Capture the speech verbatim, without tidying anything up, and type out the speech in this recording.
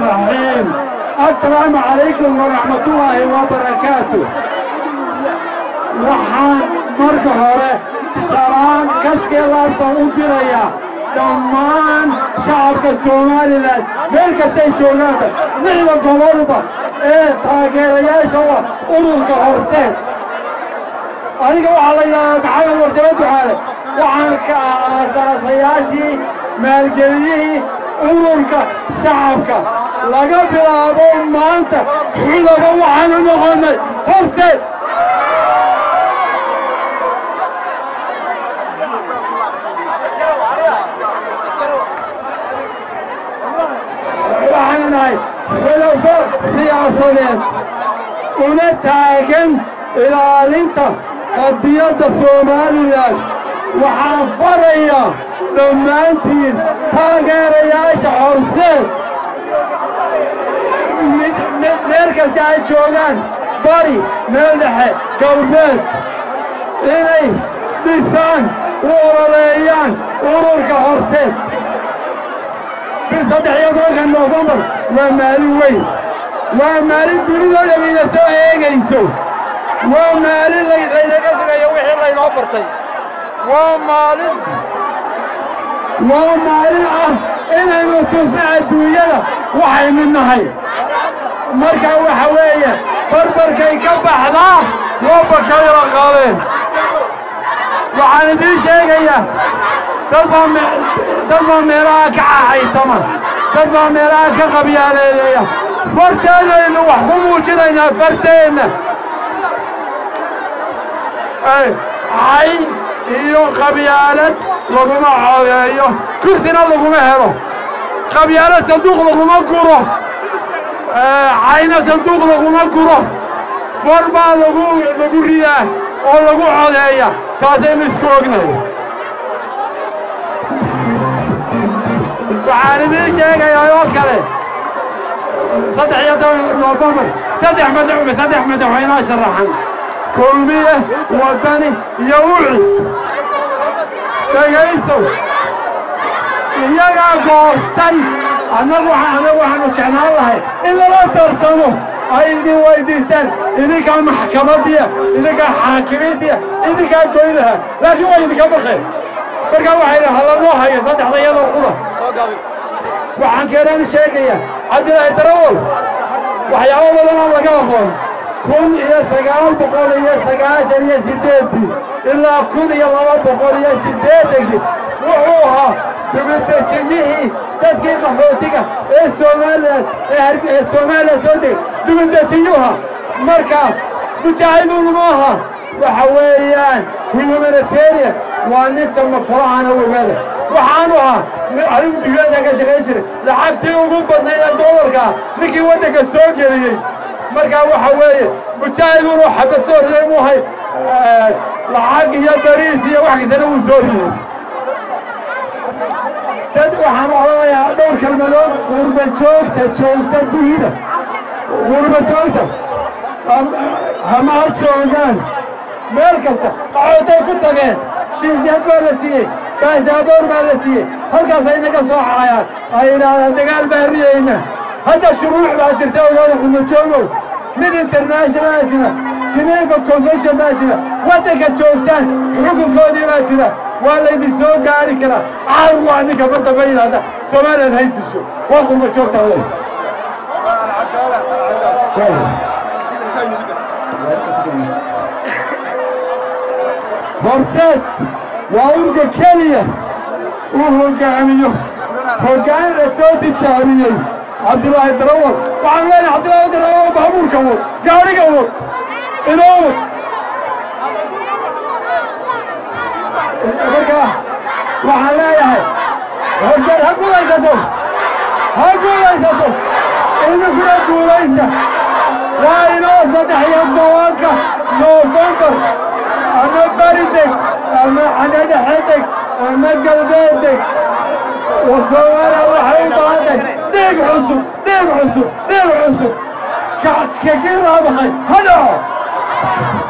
الرحيم. السلام عليكم ورحمة الله وبركاته. waxaan marka hore salaan kashkee laabta u diraya dhammaan shacabka Soomaaliland meel kastay joogaanba lixda gobolba ee taageerayaasha ururka Horseed. aniga waxaa la yidhaahdaa maxamed warjaba ducaale waxaan ka aasaasayaashii maalgeliyihii ururka shacabka laga bilaabo maanta xulaba waxaanu noqonnay Horseed. waxaanu nahay xulafo siyaasadeed una taagan ilaalinta qadiyadda Soomaaliland. waxaan farayaa dhammaantiin taageerayaasha Horseed meel kasta ay joogaan bari meel dhexe galbeed inay dhisaan u ololeeyaan ururka Horseed. saddex iyo tobanka Noofembar waa maalin weyn, waa maalin dunidoo dhamina soo eegayso, waa maalin laynaga sugayo wixii laynoo bartay, waa maalin waa maalin ah inaynu tusno adduunyada waxaynu nahay. marka waxa weeye barbarkay ka baxdaa waabakay la qaadeen. waxaan idiin sheegayaa dad baa meelaha ka cahaytama, dad baa meelaha ka qabyaaleedeeya. farteennaynu wax ku muujinaynaa farteenna. cay iyo qabyaalad laguma codeeyo, kursina laguma helo. qabyaalad sanduuq laguma guro, cayna sanduuq laguma guro. far baa lagu lagu ridaa oo lagu codeeya. taasaynu isku ognahay. waxaan idiin sheegayaa oo kale saddex iyo toban Noofembar saddex madaxweyne saddex madaxweyne sharaxan kulmiye wadani iyo wixii dhagayso iyagaa goostay. annagu waxaanu jeclaan lahay in lala tartamo ay idin weydiistaan idinkaa maxkamadiya idinkaa xaakimiintiya idinkaa goynaha laakiin way idinka baqeen. markaa waxay halanoo hayo saddexda iyadoo qura. waxaan keenaan sheegayaa cabdilaahi darawal waxyaabo badan oo laga aqoon kun iyo sagaal boqol iyo sagaashan iyo sideedii ilaa kun iyo laba boqol iyo sideedankii wuxuu ahaa dibadejiyihii dadkii qaxootiga ee Soomaaliland ee Soomaaliya soo degay dibadejiyuha. marka mujaahiduun ma aha waxa weeyaan humanitarian waa nin samafalahana ogaada. waxaanu ahaa anigu diyada ka shaqayn jiray lacagtii ugu badnayd ee doolarka ninkii waddanka soo geliyey. markaa waxa weeye mujaahiduun oo xabad soo riday mu ahay lacag iyo bariis iyo wax kastana wuu soo riday. dad waxaan odhanayaa dhowr kelmadood. gurba joogta joogta dunida gurba joogta hama joogaan meel kasta qaxootay ku tageen. jinsiyad baa la siiyey, baasaboor baa la siiyey. halkaasay naga soo caayaan ay yidhaahdaan dagaal baan ridayna. hadda shuruuc baa jirta ogaada gurba joogow. mid international jira, Geneva Convention baa jira. waddanka joogtaan xukunkoodii baa jira. waa laydin soo gaari karaa. caaw waa ninka mar dambe yidhaahda Soomaaliland haystisho waa gurba joogta wey. Horseed waa ururka keliya uu hogaamiyo hoggaan la soo tijaabiyey cabdilaahi darawal. waxaan leenahay cabdilaahi darawal baabuurka wad, gaariga wad, inoo wad. markaa waxaan leeyahay horseed ha guulaysato, ha guulaysato, idinkuna guulaysta. waa inoo saddex iyo tobanka Noofembar ama bari deg ama xagga dhexe deg ama galbeed deg. Soomaaliya waxay u baahan tahay dhiig cusub, dhiig cusub, dhiig cusub. ka kii raabaqay ha dhaco.